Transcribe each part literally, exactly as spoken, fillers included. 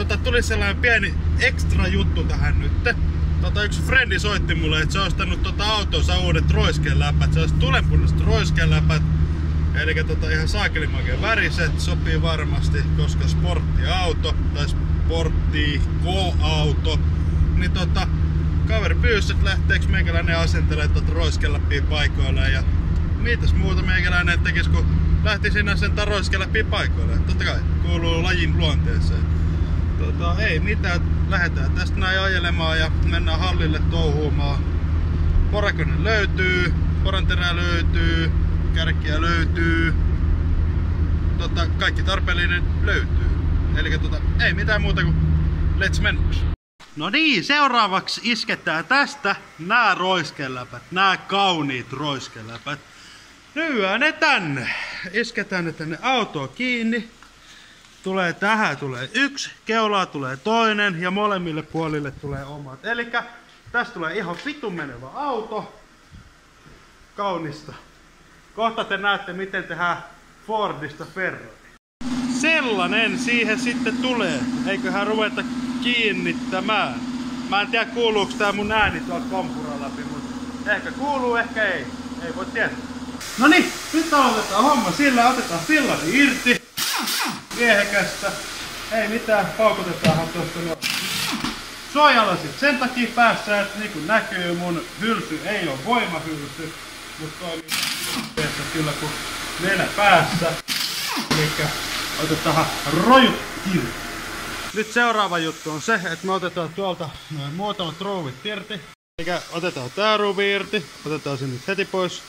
tota, tuli sellainen pieni ekstra juttu tähän nyt. Tota, yksi frendi soitti mulle, että se on ostanut tota autonsa uudet roiskeläpät. Se olisi tulenpunaiset roiskeläpät. Eli tota, ihan saakelimakeen väriset, sopii varmasti, koska sporttiauto tai sporttiko-auto. Niin tota, kaveri pyysi, että lähteekö meikäläinen asentelemaan tota roiskeläppiä paikoilleen. Ja mitäs muuta meikäläinen tekis, kun lähti sinä sen roiskeläppiä paikoilleen. Totta kai, kuuluu lajin luonteeseen. Tota, ei mitään, lähdetään tästä näin ajelemaan ja mennään hallille touhuumaan. Porakonen löytyy, poranterää löytyy, kärkiä löytyy. Tota, kaikki tarpeellinen löytyy. Eli tota, ei mitään muuta kuin let's mennäks. No niin, seuraavaksi isketään tästä nää roiskeläpät, nää kauniit roiskeläpät. Lyödään ne tänne. Isketään ne tänne autoon kiinni. Tulee tähän tulee yksi, keulaa tulee toinen ja molemmille puolille tulee omat. Elikkä tästä tulee ihan vitun menevä auto. Kaunista. Kohta te näette miten tehdään Fordista Ferrari. Sellainen siihen sitten tulee. Eiköhän ruveta kiinnittämään. Mä en tiedä kuuluuko tää mun ääni tuolla kompuran läpi, mutta ehkä kuuluu, ehkä ei. Ei voi tietää. No niin, nyt aloitetaan homma sillä, otetaan fillari irti. Miehekästä. Ei mitään, paukutetaanhan tuosta noin. Suojalasit sen takia päässä, että niin kuin näkyy mun hylsy ei ole voimahylsy, mutta toimii kyllä kun nenä päässä. Elikkä otetaan rojut irti. Nyt seuraava juttu on se, että me otetaan tuolta noin muutamat ruuvit irti. Eli otetaan tää ruuvi irti, otetaan se nyt heti pois.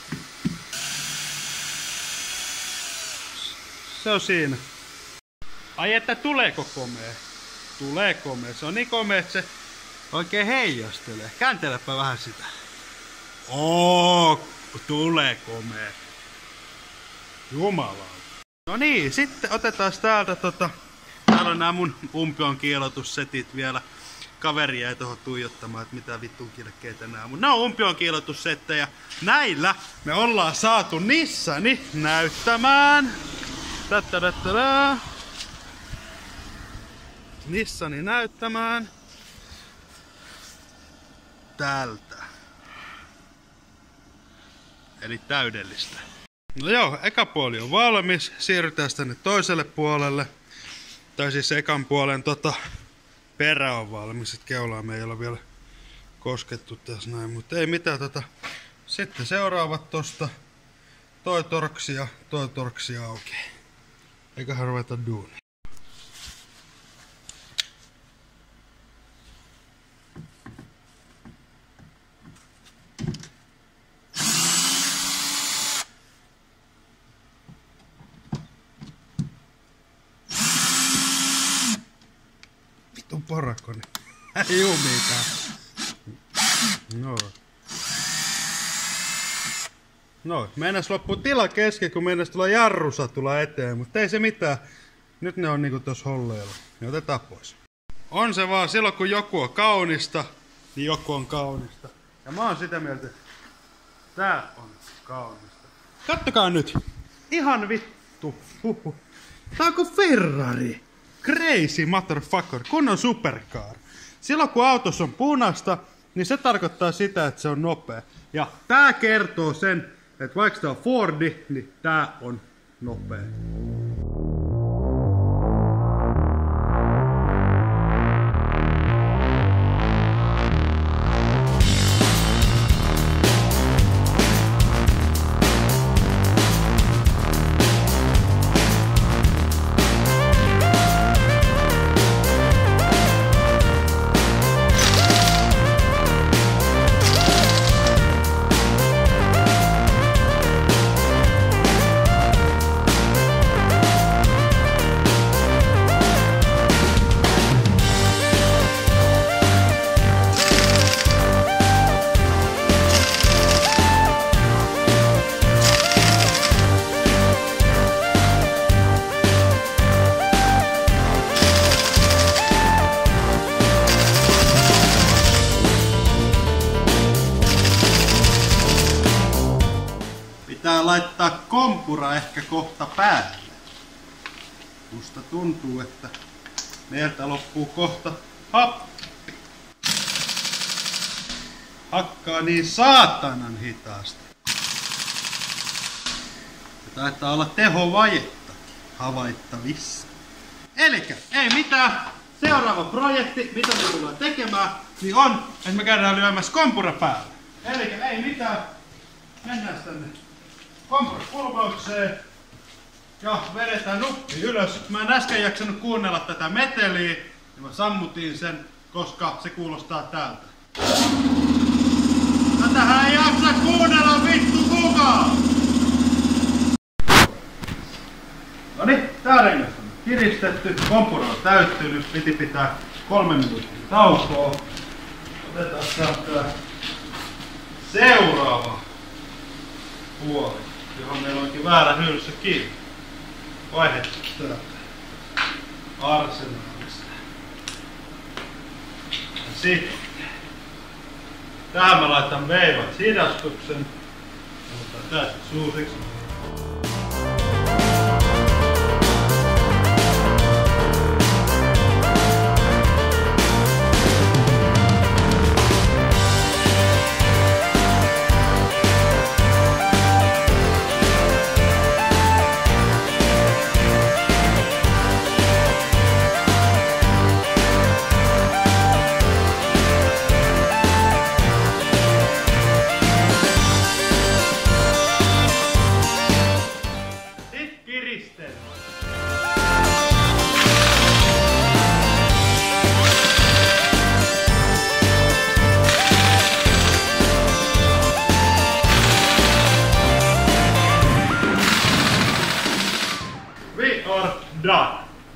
Se on siinä. Ai että tuleeko komea? Tulee komea. Se on niin komea, että se oikein heijastelee. Kääntelepä vähän sitä. Oo, tulee komea. Jumalauta. No niin, sitten otetaan täältä tota... Täällä on nää mun umpion kiilotussetit vielä. Kaveri jäi tohon tuijottamaan, että mitä vittun kilkkeitä nää. Mut nää on umpion kiilotussettejä. Näillä me ollaan saatu Nissani näyttämään. Tattadattada. Nissani näyttämään. Tältä. Eli täydellistä. No joo, eka puoli on valmis. Siirrytään tänne toiselle puolelle. Tai siis ekan puolen tota, perä on valmis. Et keulaa me ei ole vielä koskettu tässä näin. Mutta ei mitään tota. Sitten seuraavat tosta. Toi torksi ja toi torksi auki. Eiköhän ruveta duuni. Vitun porakoni. Ei oo mitään. No. No, meinas loppuu tila kesken, kun meinas tulla jarrusa tulla eteen, mutta ei se mitään. Nyt ne on niinku tossa holleilla. Ne otetaan pois. On se vaan, silloin kun joku on kaunista, niin joku on kaunista. Ja mä oon sitä mieltä, että tää on kaunista. Kattokaa nyt. Ihan vittu. Huhhuh. Tää on kuin Ferrari. Crazy motherfucker. Kunnon supercar. Silloin kun autossa on punaista, niin se tarkoittaa sitä, että se on nopea. Ja tää kertoo sen, että vaikka tää on Fordi, niin tää on nopea. Pitää laittaa kompura ehkä kohta päälle. Musta tuntuu, että Meiltä loppuu kohta happi. Hakkaa niin saatanan hitaasti. Ja taitaa olla tehovajetta havaittavissa. Elikkä ei mitään. Seuraava projekti, mitä me tullaan tekemään, niin on, että me käydään lyömässä kompura päälle. Elikkä ei mitään. Mennään tänne kompuran kulmaukseen ja vedetään nuppi ylös. Mä en äsken jaksanut kuunnella tätä meteliä, niin mä sammutin sen, koska se kuulostaa täältä. Tätähän ei jaksa kuunnella vittu kukaan! Noniin, tää rengas on kiristetty, kompura on täyttynyt, piti pitää kolme minuuttia taukoa. Otetaan täältä seuraava puoli, johon meillä onkin väärä hylsy kiinni. Vaihdettu täältä arsenaalista. Ja sitten tähän mä laitan veivat hidastuksen. Otetaan tästä suusiksi. Done.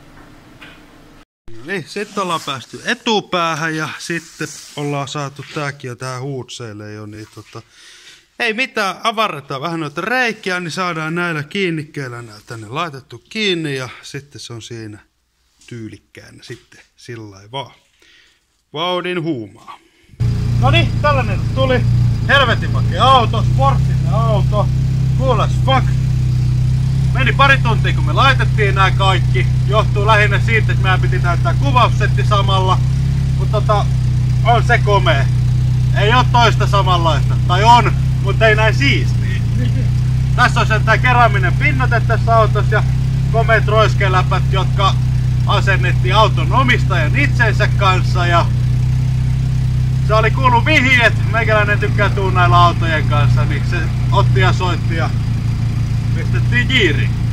Niin, sitten ollaan päästy etupäähän ja sitten ollaan saatu tääkin jo tähän huutseille jo, niin tota, ei mitään, avarretaan vähän noita reikiä, niin saadaan näillä kiinnikkeillä nää tänne laitettu kiinni ja sitten se on siinä tyylikkäänä sitten sillai vaan. Vauhdin huumaa. Noniin, tällainen tuli. Helvetin makea auto, sporttinen auto, cool as fuck. Meni pari tuntia kun me laitettiin nämä kaikki. Johtuu lähinnä siitä, että meidän piti näyttää kuvaussetti samalla. Mutta tota, on se komea. Ei oo toista samanlaista. Tai on, mutta ei näin siistiä. Tässä on sen tää kerääminen pinnoite tässä autossa ja komeet roiskeläpät, jotka asennettiin auton omistajan itsensä kanssa. Ja se oli kuullut mihin, että meikäläinen tykkää tuun näillä autojen kanssa, niin se otti ja soitti ja pistettiin jiiriin.